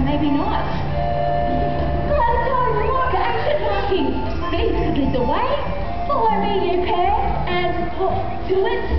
maybe not. Bloody time, look, ancient markings. These could lead the way. Follow me, you pair, and hop to it.